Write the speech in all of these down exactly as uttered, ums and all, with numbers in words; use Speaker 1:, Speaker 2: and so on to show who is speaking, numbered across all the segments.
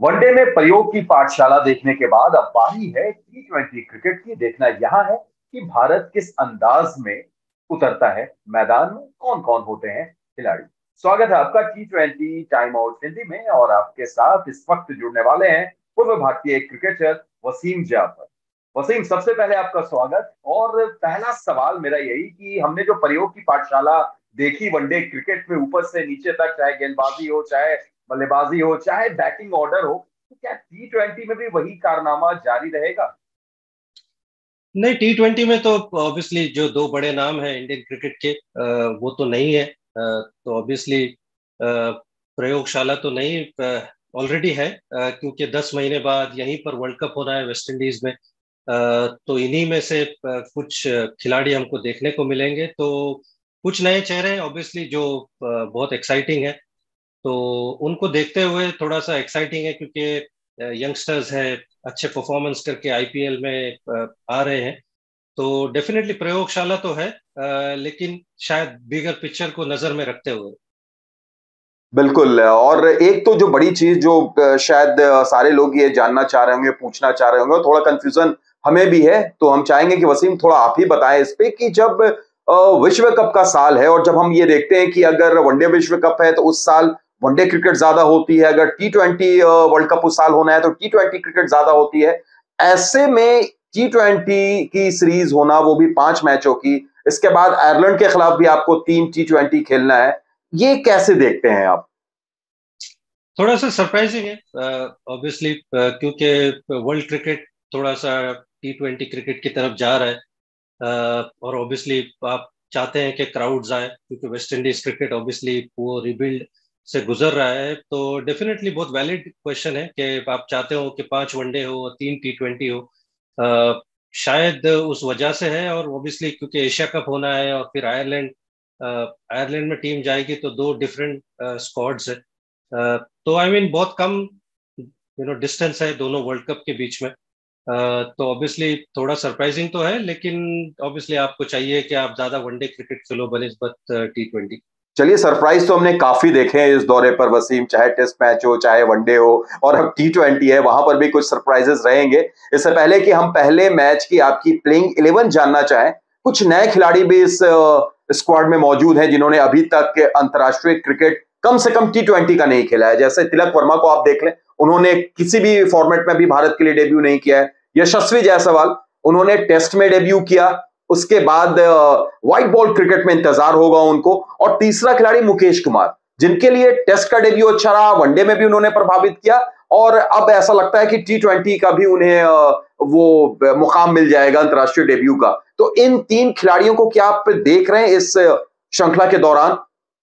Speaker 1: One day में प्रयोग की पाठशाला देखने के बाद अब बारी है टी ट्वेंटी क्रिकेट की। देखना यहाँ है कि भारत किस अंदाज में उतरता है मैदान में, कौन कौन होते हैं खिलाड़ी। स्वागत है आपका T twenty time out Hindi में, और आपके साथ इस वक्त जुड़ने वाले हैं पूर्व भारतीय क्रिकेटर वसीम जाफर। वसीम, सबसे पहले आपका स्वागत। और पहला सवाल मेरा यही कि हमने जो प्रयोग की पाठशाला देखी वनडे क्रिकेट में, ऊपर से नीचे तक, चाहे गेंदबाजी हो, चाहे बल्लेबाजी हो, चाहे बैटिंग ऑर्डर हो, तो क्या टी ट्वेंटी में भी वही कारनामा जारी रहेगा?
Speaker 2: नहीं, टी ट्वेंटी में तो ऑब्वियसली जो दो बड़े नाम हैं इंडियन क्रिकेट के, अ, वो तो नहीं है। अ, तो ऑब्वियसली प्रयोगशाला तो नहीं, ऑलरेडी है, अ, क्योंकि दस महीने बाद यहीं पर वर्ल्ड कप होना है वेस्ट इंडीज में। अ, तो इन्हीं में से अ, कुछ खिलाड़ी हमको देखने को मिलेंगे। तो कुछ नए चेहरे ऑब्वियसली जो अ, बहुत एक्साइटिंग है। तो उनको देखते हुए थोड़ा सा एक्साइटिंग है, क्योंकि यंगस्टर्स है, अच्छे परफॉर्मेंस करके आईपीएल में अ, आ रहे हैं। तो डेफिनेटली प्रयोगशाला तो है, अ, लेकिन शायद बिगर पिक्चर को नजर में रखते हुए।
Speaker 1: बिल्कुल। और एक तो जो बड़ी चीज जो अ, शायद अ, सारे लोग ये जानना चाह रहे होंगे, पूछना चाह रहे होंगे, और थोड़ा कंफ्यूजन हमें भी है, तो हम चाहेंगे कि वसीम थोड़ा आप ही बताएं इस पे कि जब अ, विश्व कप का साल है और जब हम ये देखते हैं कि अगर वनडे विश्व कप है तो उस साल वनडे क्रिकेट ज्यादा होती है, अगर टी ट्वेंटी वर्ल्ड कप उस साल होना है तो टी ट्वेंटी क्रिकेट ज्यादा होती है। ऐसे में टी ट्वेंटी की सीरीज होना, वो भी पांच मैचों की, इसके बाद आयरलैंड के खिलाफ भी आपको तीन टी ट्वेंटी खेलना है, ये कैसे देखते हैं आप?
Speaker 2: थोड़ा सा सरप्राइजिंग है ऑब्वियसली, क्योंकि वर्ल्ड क्रिकेट थोड़ा सा टी ट्वेंटी क्रिकेट की तरफ जा रहा है। अ, और ऑब्वियसली आप चाहते हैं कि क्राउड्स आए, क्योंकि वेस्ट इंडीज क्रिकेट ऑब्वियसली वो रिबिल्ड से गुजर रहा है। तो डेफिनेटली बहुत वैलिड क्वेश्चन है कि आप चाहते हो कि पांच वनडे हो और तीन टी ट्वेंटी हो। अ, शायद उस वजह से है, और ऑब्वियसली क्योंकि एशिया कप होना है और फिर आयरलैंड, आयरलैंड में टीम जाएगी तो दो डिफरेंट स्क्वाड्स है। अ, तो आई I मीन mean, बहुत कम यू नो डिस्टेंस है दोनों वर्ल्ड कप के बीच में। अ, तो ऑब्वियसली थोड़ा सरप्राइजिंग तो है, लेकिन ऑब्वियसली आपको चाहिए कि आप ज्यादा वनडे क्रिकेट खेलो बनिस्बत टी ट्वेंटी।
Speaker 1: चलिए, सरप्राइज तो हमने काफी देखे हैं इस दौरे पर वसीम, चाहे टेस्ट मैच हो, चाहे वनडे हो, और अब टी ट्वेंटी है, वहां पर भी कुछ सरप्राइजेस रहेंगे। इससे पहले कि हम पहले मैच की आपकी प्लेइंग इलेवन जानना चाहें, कुछ नए खिलाड़ी भी इस स्क्वाड में मौजूद हैं जिन्होंने अभी तक अंतर्राष्ट्रीय क्रिकेट कम से कम टी ट्वेंटी का नहीं खेला है। जैसे तिलक वर्मा को आप देख लें, उन्होंने किसी भी फॉर्मेट में भी भारत के लिए डेब्यू नहीं किया है। यशस्वी जायसवाल, उन्होंने टेस्ट में डेब्यू किया, उसके बाद व्हाइट बॉल क्रिकेट में इंतजार होगा उनको। और तीसरा खिलाड़ी मुकेश कुमार, जिनके लिए टेस्ट का डेब्यू अच्छा रहा, वनडे में भी उन्होंने प्रभावित किया, और अब ऐसा लगता है कि टी ट्वेंटी का भी उन्हें अ, वो मुकाम मिल जाएगा अंतर्राष्ट्रीय डेब्यू का। तो इन तीन खिलाड़ियों को क्या आप देख रहे हैं इस श्रृंखला के दौरान?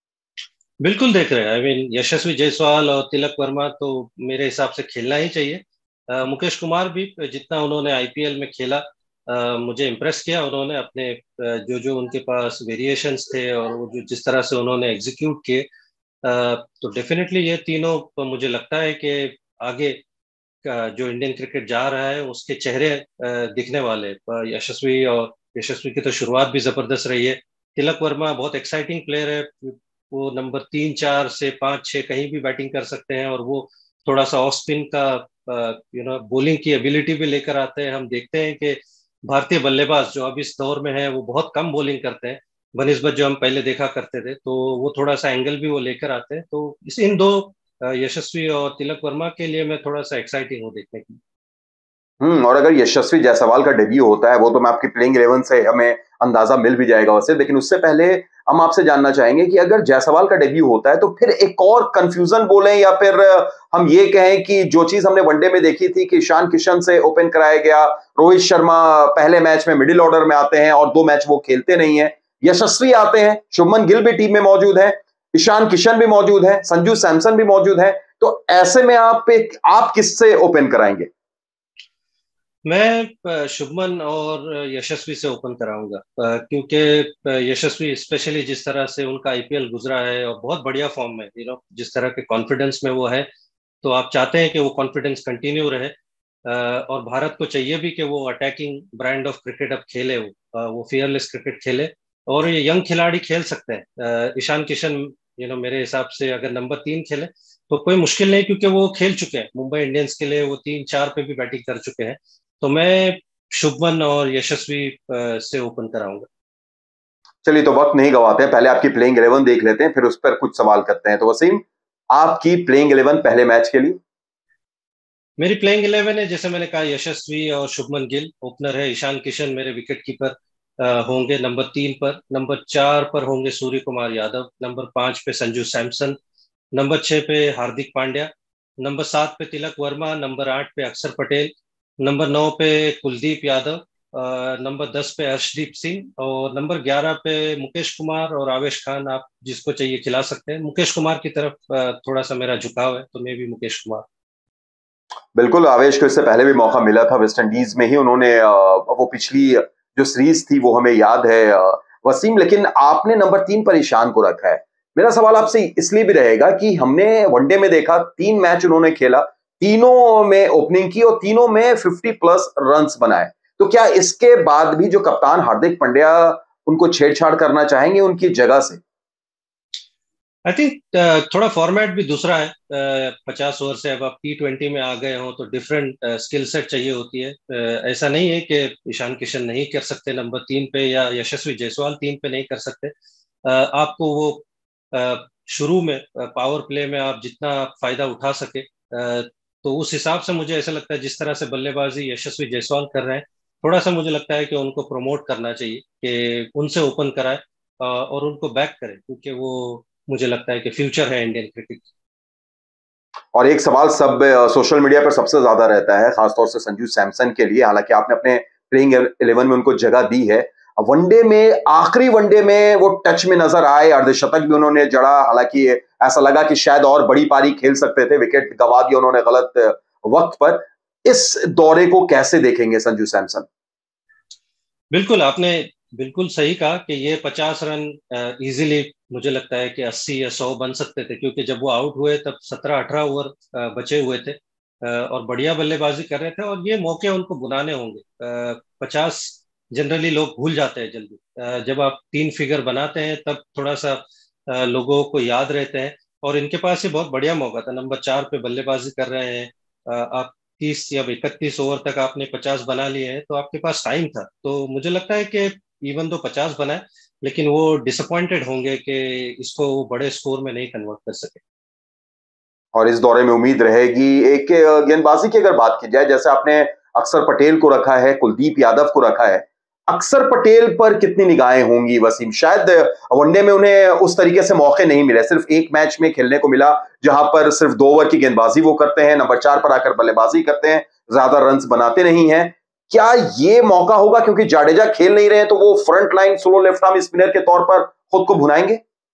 Speaker 2: बिल्कुल देख रहे हैं। आई मीन यशस्वी जायसवाल और तिलक वर्मा तो मेरे हिसाब से खेलना ही चाहिए। अ, मुकेश कुमार भी जितना उन्होंने आईपीएल में खेला, अ, मुझे इम्प्रेस किया उन्होंने अपने, अ, जो जो उनके पास वेरिएशंस थे और वो जो जिस तरह से उन्होंने एग्जीक्यूट किए। अ, तो डेफिनेटली ये तीनों, तो मुझे लगता है कि आगे का जो इंडियन क्रिकेट जा रहा है उसके चेहरे अ, दिखने वाले। अ, यशस्वी और यशस्वी की तो शुरुआत भी जबरदस्त रही है। तिलक वर्मा बहुत एक्साइटिंग प्लेयर है। वो नंबर तीन चार से पाँच छः कहीं भी बैटिंग कर सकते हैं, और वो थोड़ा सा ऑफ स्पिन का यू नो बॉलिंग की एबिलिटी भी लेकर आते हैं। हम देखते हैं कि भारतीय बल्लेबाज जो अब इस दौर में है वो बहुत कम बॉलिंग करते हैं बनिस्बत जो हम पहले देखा करते थे। तो वो थोड़ा सा एंगल भी वो लेकर आते हैं। तो इस इन दो अ, यशस्वी और तिलक वर्मा के लिए मैं थोड़ा सा एक्साइटिंग हूँ देखने की।
Speaker 1: हम्म और अगर यशस्वी जायसवाल का डेब्यू होता है, वो तो मैं आपकी प्लेइंग इलेवन से हमें अंदाजा मिल भी जाएगा वैसे, लेकिन उससे पहले हम आपसे जानना चाहेंगे कि अगर जायसवाल का डेब्यू होता है तो फिर एक और कंफ्यूजन बोलें, या फिर हम ये कहें कि जो चीज हमने वनडे में देखी थी कि ईशान किशन से ओपन कराया गया, रोहित शर्मा पहले मैच में मिडिल ऑर्डर में आते हैं और दो मैच वो खेलते नहीं है, यशस्वी आते हैं, शुभमन गिल भी टीम में मौजूद है, ईशान किशन भी मौजूद है, संजू सैमसन भी मौजूद है, तो ऐसे में आप एक आप किससे ओपन कराएंगे?
Speaker 2: मैं अ, शुभमन और यशस्वी से ओपन कराऊंगा, अ, क्योंकि अ, यशस्वी स्पेशली जिस तरह से उनका आईपीएल गुजरा है और बहुत बढ़िया फॉर्म में, यू नो जिस तरह के कॉन्फिडेंस में वो है, तो आप चाहते हैं कि वो कॉन्फिडेंस कंटिन्यू रहे। अ, और भारत को चाहिए भी कि वो अटैकिंग ब्रांड ऑफ क्रिकेट अब खेले, वो अ, वो फियरलेस क्रिकेट खेले। और ये यंग खिलाड़ी खेल सकते हैं। अ, ईशान किशन, यू नो मेरे हिसाब से अगर नंबर तीन खेले तो कोई मुश्किल नहीं, क्योंकि वो खेल चुके हैं मुंबई इंडियंस के लिए, वो तीन चार पे भी बैटिंग कर चुके हैं। तो मैं शुभमन और यशस्वी से ओपन कराऊंगा।
Speaker 1: चलिए, तो वक्त नहीं गवाते हैं, पहले आपकी प्लेइंग इलेवन देख लेते हैं, फिर उस पर कुछ सवाल करते हैं। तो वसीम, आपकी प्लेइंग इलेवन पहले मैच के लिए?
Speaker 2: मेरी प्लेइंग इलेवन है, जैसे मैंने कहा, यशस्वी और शुभमन गिल ओपनर है। ईशान किशन मेरे विकेट कीपर होंगे नंबर तीन पर। नंबर चार पर होंगे सूर्य कुमार यादव। नंबर पांच पे संजू सैमसन। नंबर छह पे हार्दिक पांड्या। नंबर सात पे तिलक वर्मा। नंबर आठ पे अक्षर पटेल। नंबर नौ पे कुलदीप यादव। अ, नंबर दस पे अर्शदीप सिंह। और नंबर ग्यारह पे मुकेश कुमार और आवेश खान। आप जिसको चाहिए खिला सकते हैं। मुकेश कुमार की तरफ अ, थोड़ा सा मेरा झुकाव है, तो मैं भी मुकेश कुमार।
Speaker 1: बिल्कुल, आवेश को इससे पहले भी मौका मिला था वेस्ट इंडीज में ही, उन्होंने अ, वो पिछली जो सीरीज थी वो हमें याद है अ, वसीम। लेकिन आपने नंबर तीन पर ईशान को रखा है। मेरा सवाल आपसे इसलिए भी रहेगा कि हमने वनडे में देखा, तीन मैच उन्होंने खेला, तीनों में ओपनिंग की और तीनों में फिफ्टी प्लस रन्स बनाए। तो क्या इसके बाद भी जो कप्तान हार्दिक पांड्या उनको छेड़छाड़ करना चाहेंगे उनकी जगह से?
Speaker 2: आई थिंक थोड़ा फॉर्मेट भी दूसरा है। पचास ओवर से अब आप टी ट्वेंटी में आ गए हो, तो डिफरेंट स्किल सेट चाहिए होती है। uh, ऐसा नहीं है कि ईशान किशन नहीं कर सकते नंबर तीन पे, या यशस्वी जायसवाल तीन पे नहीं कर सकते। uh, आपको वो uh, शुरू में पावर प्ले में आप जितना फायदा उठा सके, uh, तो उस हिसाब से मुझे ऐसा लगता है जिस तरह से बल्लेबाजी यशस्वी जायसवाल कर रहे हैं, थोड़ा सा मुझे लगता है कि उनको प्रमोट करना चाहिए, कि उनसे ओपन कराए uh, और उनको बैक करें, क्योंकि वो मुझे लगता है कि फ्यूचर है इंडियन क्रिकेट।
Speaker 1: और एक सवाल सब अ, सोशल मीडिया पर सबसे ज्यादा रहता है, खासतौर से संजू सैमसन के लिए। हालांकि आपने अपने प्लेइंग इलेवन में उनको जगह दी है, वनडे में, आखिरी वनडे में वो टच में नजर आए, अर्धशतक भी उन्होंने जड़ा। हालांकि ऐसा लगा कि शायद और बड़ी पारी खेल सकते थे, विकेट गंवा दिया उन्होंने गलत वक्त पर। इस दौरे को कैसे देखेंगे संजू सैमसन?
Speaker 2: बिल्कुल, आपने बिल्कुल सही कहा कि ये पचास रन इजीली, मुझे लगता है कि अस्सी या सौ बन सकते थे, क्योंकि जब वो आउट हुए तब सत्रह अठारह ओवर अ, बचे हुए थे, अ, और बढ़िया बल्लेबाजी कर रहे थे, और ये मौके उनको बुनाने होंगे। पचास जनरली लोग भूल जाते हैं जल्दी। अ, जब आप तीन फिगर बनाते हैं तब थोड़ा सा अ, लोगों को याद रहते हैं। और इनके पास ये बहुत बढ़िया मौका था, नंबर चार पे बल्लेबाजी कर रहे हैं। अ, आप तीस या इकतीस ओवर तक आपने पचास बना लिए हैं, तो आपके पास टाइम था। तो मुझे लगता है कि इवन दो पचास बनाए, लेकिन वो डिसअपॉइंटेड होंगे कि इसको वो बड़े स्कोर में नहीं कन्वर्ट कर सके।
Speaker 1: और इस दौरे में उम्मीद रहेगी एक अ, गेंदबाजी की अगर बात की जाए, जैसे आपने अक्षर पटेल को रखा है, कुलदीप यादव को रखा है, अक्षर पटेल पर कितनी निगाहें होंगी वसीम? शायद वनडे में उन्हें उस तरीके से मौके नहीं मिले, सिर्फ एक मैच में खेलने को मिला जहां पर सिर्फ दो ओवर की गेंदबाजी वो करते हैं, नंबर चार पर आकर बल्लेबाजी करते हैं, ज्यादा रन्स बनाते नहीं हैं। क्या ये मौका होगा क्योंकि जाडेजा खेल नहीं रहे हैं, तो वो front line slow left arm spinner के तौर पर खुद को भुनाएंगे?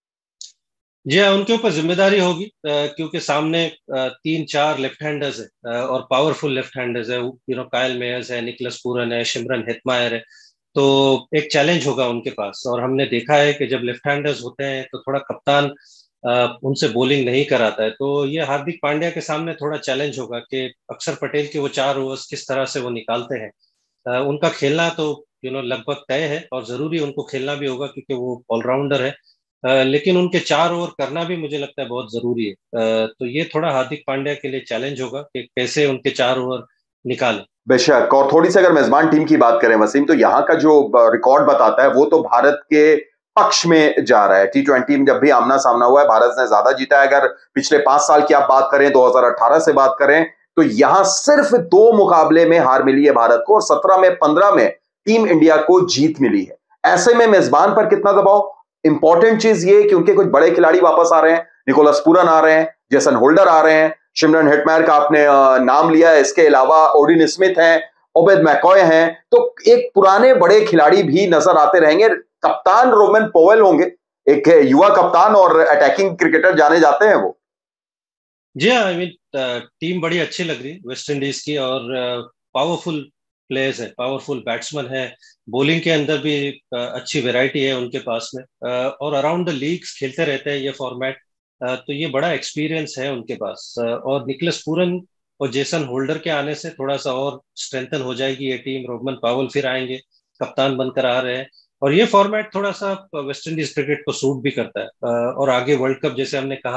Speaker 2: जी हाँ, उनके ऊपर जिम्मेदारी होगी, अ, क्योंकि सामने अ, तीन चार लेफ्ट हैंडर्स है, अ, और पावरफुल लेफ्ट हैंडर्स है। यू नो, कायल मेयर्स है, निकलस पूरन है, शिमरन हेटमायर है। तो एक चैलेंज होगा उनके पास, और हमने देखा है कि जब लेफ्ट हैंडर्स होते हैं तो थोड़ा कप्तान अ, उनसे बॉलिंग नहीं कराता है। तो ये हार्दिक पांड्या के सामने थोड़ा चैलेंज होगा कि अक्षर पटेल के वो चार ओवर्स किस तरह से वो निकालते हैं। अ, उनका खेलना तो यू नो लगभग तय है, और जरूरी उनको खेलना भी होगा, क्योंकि वो ऑलराउंडर है। अ, लेकिन उनके चार ओवर करना भी मुझे लगता है बहुत जरूरी है। अ, तो ये थोड़ा हार्दिक पांड्या के लिए चैलेंज होगा कि कैसे उनके चार ओवर निकाले।
Speaker 1: बेशक। और थोड़ी सी अगर मेजबान टीम की बात करें वसीम, तो यहाँ का जो रिकॉर्ड बताता है वो तो भारत के पक्ष में जा रहा है। टी ट्वेंटी में जब भी आमना सामना हुआ है, भारत ने ज्यादा जीता है। अगर पिछले पांच साल की आप बात करें, दो हज़ार अठारह से बात करें, तो यहां सिर्फ दो मुकाबले में हार मिली है भारत को, और सत्रह में पंद्रह में टीम इंडिया को जीत मिली है। ऐसे में मेजबान पर कितना दबाव? इंपॉर्टेंट चीज ये कि उनके कुछ बड़े खिलाड़ी वापस आ रहे हैं, निकोलस पूरन आ रहे हैं, जेसन होल्डर आ रहे हैं, शिमरन हेटमायर का आपने अ, नाम लिया है, इसके अलावा ओडिन स्मिथ हैं, ओबेद मैकॉय हैं। तो एक पुराने बड़े खिलाड़ी भी नजर आते रहेंगे। कप्तान रोमन पोवेल होंगे, एक युवा कप्तान और अटैकिंग क्रिकेटर जाने जाते हैं वो।
Speaker 2: जी हाँ, आई मीन टीम बड़ी अच्छी लग रही है वेस्ट इंडीज की, और पावरफुल प्लेयर्स है, पावरफुल बैट्समैन है। बॉलिंग के अंदर भी अ, अच्छी वैरायटी है उनके पास में, अ, और अराउंड द लीग्स खेलते रहते हैं ये फॉर्मेट। तो ये बड़ा एक्सपीरियंस है उनके पास। अ, और निकलस पूरन और जेसन होल्डर के आने से थोड़ा सा और स्ट्रेंथन हो जाएगी ये टीम। रोहमन पावल फिर आएंगे, कप्तान बनकर आ रहे हैं। और ये फॉर्मेट थोड़ा सा वेस्ट इंडीज क्रिकेट को सूट भी करता है, अ, और आगे वर्ल्ड कप जैसे हमने कहा,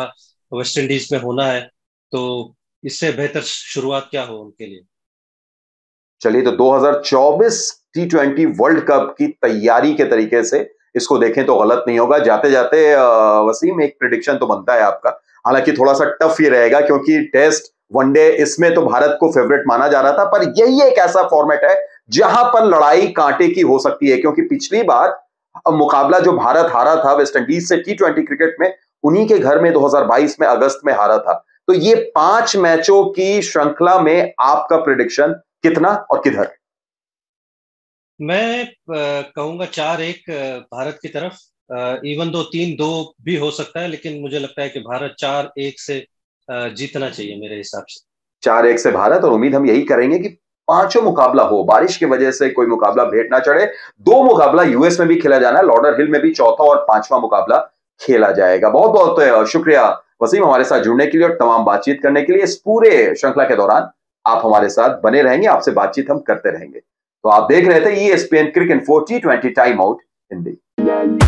Speaker 2: वेस्ट इंडीज में होना है, तो इससे बेहतर शुरुआत क्या हो उनके लिए।
Speaker 1: चलिए, तो दो हज़ार चौबीस टी ट्वेंटी वर्ल्ड कप की तैयारी के तरीके से इसको देखें तो गलत नहीं होगा। जाते जाते वसीम, एक प्रिडिक्शन तो बनता है आपका, हालांकि थोड़ा सा टफ ही रहेगा क्योंकि टेस्ट वनडे इसमें तो भारत को फेवरेट माना जा रहा था, पर यही एक ऐसा फॉर्मेट है जहां पर लड़ाई कांटे की हो सकती है, क्योंकि पिछली बार मुकाबला जो भारत हारा था वेस्ट इंडीज से टी ट्वेंटी क्रिकेट में, उन्हीं के घर में दो हज़ार बाईस में अगस्त में हारा था। तो ये पांच मैचों की श्रृंखला में आपका प्रिडिक्शन कितना और किधर?
Speaker 2: मैं कहूंगा चार एक भारत की तरफ। इवन दो तीन दो भी हो सकता है, लेकिन मुझे लगता है कि भारत चार एक से जीतना चाहिए मेरे हिसाब से।
Speaker 1: चार एक से भारत, और उम्मीद हम यही करेंगे कि पांचों मुकाबला हो, बारिश की वजह से कोई मुकाबला भेंट ना चढ़े। दो मुकाबला यूएस में भी खेला जाना है, लॉर्डर हिल में भी चौथा और पांचवा मुकाबला खेला जाएगा। बहुत बहुत शुक्रिया वसीम हमारे साथ जुड़ने के लिए और तमाम बातचीत करने के लिए। इस पूरे श्रृंखला के दौरान आप हमारे साथ बने रहेंगे, आपसे बातचीत हम करते रहेंगे। तो आप देख रहे थे E S P N Cricinfo T twenty time out Hindi.